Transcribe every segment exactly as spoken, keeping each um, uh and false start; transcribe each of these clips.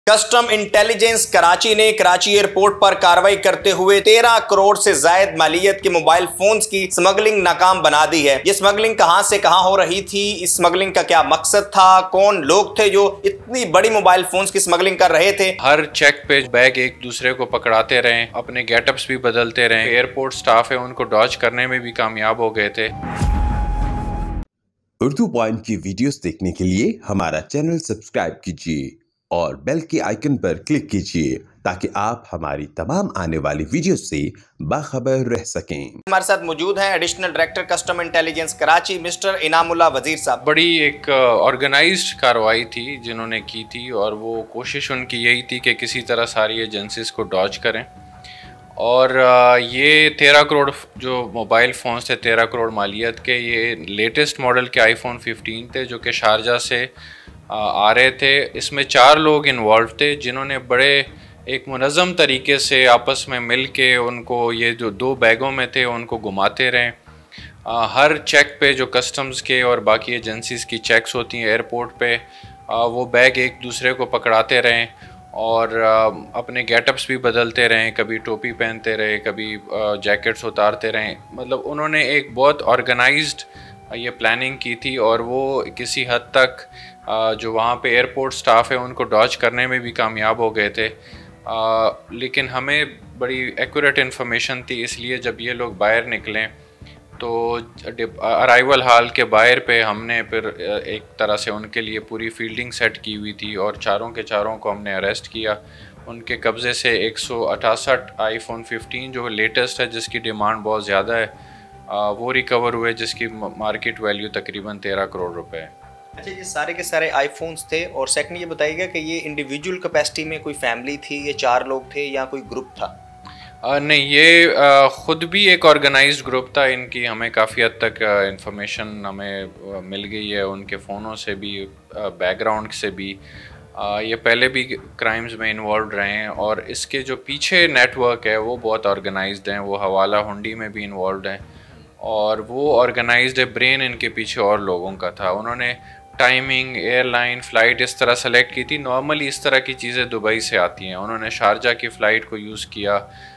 Custom intelligence Karachi ने Karachi airport पर कार्रवाई करते हुए तेरह करोड़ से ज्यादा मालियत के मोबाइल फोन्स की स्मगलिंग नाकाम बना दी है। ये स्मगलिंग कहां से कहां हो रही थी, इस स्मगलिंग का क्या मकसद था, कौन लोग थे जो इतनी बड़ी मोबाइल फोन्स की स्मगलिंग कर रहे थे। हर चेक पे बैग एक दूसरे को पकड़ाते रहे, अपने गेटअप्स भी बदलते रहे। एयरपोर्ट स्टाफ है उनको डॉज करने में भी कामयाब हो गए थे। उर्दू पॉइंट की वीडियोस देखने के लिए हमारा चैनल सब्सक्राइब कीजिए और बेल के आइकन पर क्लिक कीजिए ताकि आप हमारी तमाम आने वाली वीडियो से बाखबर रह सकें। हमारे साथ मौजूद हैं additional director custom intelligence Karachi mister Inamullah Wazir साहब। बड़ी एक ऑर्गेनाइज्ड कार्रवाई थी जिन्होंने की थी और वो कोशिश उनकी यही थी कि किसी तरह सारी एजेंसीज को डॉज करें। और ये तेरह करोड़ जो मोबाइल फ़ोन्स थे, तेरह करोड़ मालियत के, ये लेटेस्ट मॉडल के आईफोन फिफ्टीन थे जो कि शारजा से आ रहे थे। इसमें चार लोग इन्वॉल्व थे जिन्होंने बड़े एक मुनज़्ज़म तरीके से आपस में मिल के उनको ये जो दो बैगों में थे उनको घुमाते रहे। आ, हर चेक पे जो कस्टम्स के और बाकी एजेंसीज़ की चेक्स होती हैं एयरपोर्ट पे, आ, वो बैग एक दूसरे को पकड़ाते रहें और अपने गेटअप्स भी बदलते रहें, कभी टोपी पहनते रहे, कभी जैकेट्स उतारते रहें। मतलब उन्होंने एक बहुत ऑर्गेनाइज्ड ये प्लानिंग की थी और वो किसी हद तक जो वहाँ पे एयरपोर्ट स्टाफ है उनको डॉज करने में भी कामयाब हो गए थे। आ, लेकिन हमें बड़ी एक्यूरेट इन्फॉर्मेशन थी, इसलिए जब ये लोग बाहर निकलें तो अराइवल हाल के बाहर पे हमने फिर एक तरह से उनके लिए पूरी फील्डिंग सेट की हुई थी और चारों के चारों को हमने अरेस्ट किया। उनके कब्ज़े से एक सौ अठासठ आईफोन फिफ्टीन जो लेटेस्ट है, जिसकी डिमांड बहुत ज़्यादा है, वो रिकवर हुए, जिसकी मार्केट वैल्यू तकरीबन तेरह करोड़ रुपए है। अच्छा, ये सारे के सारे आईफोन्स थे। और सेकंड ये बताइएगा कि ये इंडिविजुअल कैपेसिटी में कोई फैमिली थी, ये चार लोग थे या कोई ग्रुप था? आ, नहीं, ये आ, ख़ुद भी एक ऑर्गेनाइज्ड ग्रुप था। इनकी हमें काफ़ी हद तक इंफॉर्मेशन हमें आ, मिल गई है उनके फ़ोनों से भी, बैकग्राउंड से भी। आ, ये पहले भी क्राइम्स में इन्वॉल्व रहे हैं और इसके जो पीछे नेटवर्क है वो बहुत ऑर्गेनाइज्ड हैं। वो हवाला हुंडी में भी इन्वॉल्व हैं और वो ऑर्गेनाइज्ड है। ब्रेन इनके पीछे और लोगों का था। उन्होंने टाइमिंग, एयरलाइन, फ़्लाइट इस तरह सेलेक्ट की थी। नॉर्मली इस तरह की चीज़ें दुबई से आती हैं। उन्होंने शारजा की फ़्लाइट को यूज़ किया,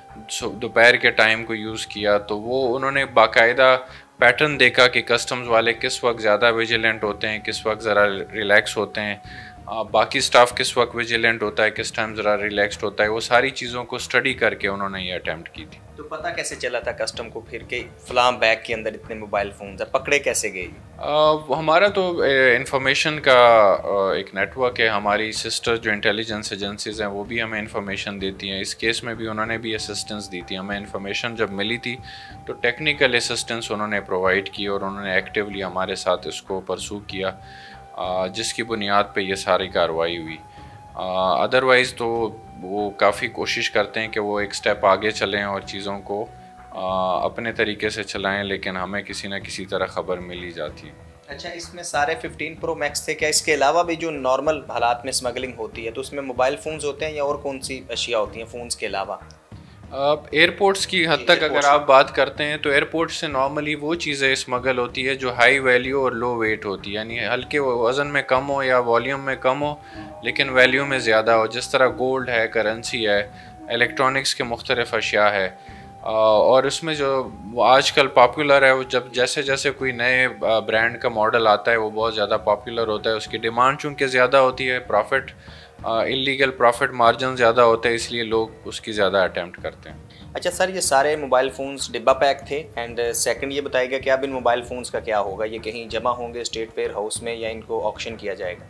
दोपहर के टाइम को यूज़ किया, तो वो उन्होंने बाकायदा पैटर्न देखा कि कस्टम्स वाले किस वक्त ज़्यादा विजिलेंट होते हैं, किस वक्त ज़रा रिलैक्स होते हैं, आ, बाकी स्टाफ किस वक्त विजिलेंट होता है, किस टाइम ज़रा रिलैक्स्ड होता है। वो सारी चीज़ों को स्टडी करके उन्होंने ये अटैम्प्ट की थी। तो पता कैसे चला था कस्टम को फिर के फलाम बैग के अंदर इतने मोबाइल फ़ोन है, पकड़े कैसे गए? हमारा तो इंफॉर्मेशन का आ, एक नेटवर्क है। हमारी सिस्टर जो इंटेलिजेंस एजेंसीज़ हैं वो भी हमें इंफॉर्मेशन देती हैं। इस केस में भी उन्होंने भी असिस्टेंस दी थी। हमें इंफॉर्मेशन जब मिली थी तो टेक्निकल असिस्टेंस उन्होंने प्रोवाइड की और उन्होंने एक्टिवली हमारे साथ इसको परसू किया, आ, जिसकी बुनियाद पे ये सारी कार्रवाई हुई। अदरवाइज़ तो वो काफ़ी कोशिश करते हैं कि वो एक स्टेप आगे चलें और चीज़ों को आ, अपने तरीके से चलाएं, लेकिन हमें किसी न किसी तरह ख़बर मिल ही जाती है। अच्छा, इसमें सारे फिफ्टीन प्रो मैक्स थे क्या? इसके अलावा भी जो नॉर्मल हालात में स्मगलिंग होती है तो उसमें मोबाइल फ़ोन्स होते हैं या और कौन सी अशिया होती हैं फ़ोन्स के अलावा? एयरपोर्ट्स की हद तक अगर आप बात करते हैं तो एयरपोर्ट से नॉर्मली वो चीज़ें स्मगल होती है जो हाई वैल्यू और लो वेट होती है, यानी हल्के वज़न में कम हो या वॉल्यूम में कम हो लेकिन वैल्यू में ज़्यादा हो, जिस तरह गोल्ड है, करेंसी है, इलेक्ट्रॉनिक्स के मुख्तलिफ अशिया है। और उसमें जो आजकल पॉपुलर है, वो जब जैसे जैसे कोई नए ब्रांड का मॉडल आता है वो बहुत ज़्यादा पॉपुलर होता है। उसकी डिमांड चूँकि ज़्यादा होती है, प्रॉफिट इलीगल प्रॉफिट मार्जिन ज़्यादा होता है, इसलिए लोग उसकी ज़्यादा अटैम्प्ट करते हैं। अच्छा सर, ये सारे मोबाइल फ़ोन्स डिब्बा पैक थे। एंड सेकंड ये बताइएगा कि अब इन मोबाइल फ़ोन्स का क्या होगा? ये कहीं जमा होंगे स्टेट वेयर हाउस में या इनको ऑक्शन किया जाएगा?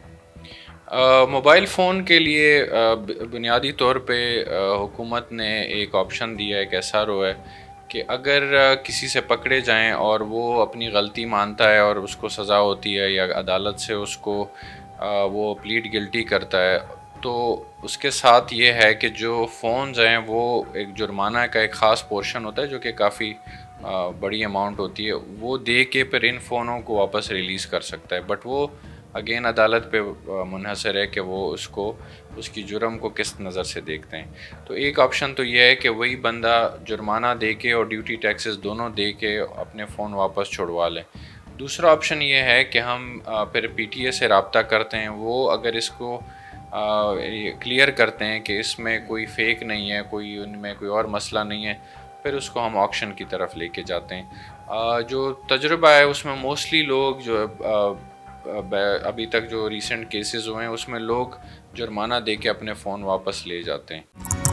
मोबाइल फ़ोन के लिए बुनियादी तौर पे हुकूमत ने एक ऑप्शन दिया है, एक एस आर ओ है कि अगर किसी से पकड़े जाएं और वो अपनी गलती मानता है और उसको सज़ा होती है या अदालत से उसको वो प्लीड गिल्टी करता है, तो उसके साथ ये है कि जो फ़ोन्स हैं वो एक जुर्माना का एक ख़ास पोर्शन होता है जो कि काफ़ी बड़ी अमाउंट होती है, वो दे के फिर इन फ़ोनों को वापस रिलीज़ कर सकता है। बट वो अगेन अदालत पे मुनहसर है कि वो उसको उसकी जुर्म को किस नज़र से देखते हैं। तो एक ऑप्शन तो ये है कि वही बंदा जुर्माना दे के और ड्यूटी टैक्सेस दोनों दे के अपने फ़ोन वापस छुड़वा लें। दूसरा ऑप्शन ये है कि हम फिर पी टी ए से रब्ता करते हैं। वो अगर इसको क्लियर करते हैं कि इसमें कोई फेक नहीं है, कोई उनमें कोई और मसला नहीं है, फिर उसको हम ऑक्शन की तरफ लेके जाते हैं। आ, जो तजुर्बा है उसमें मोस्टली लोग जो आ, अभी तक जो रीसेंट केसेस हुए हैं उसमें लोग जुर्माना दे के अपने फ़ोन वापस ले जाते हैं।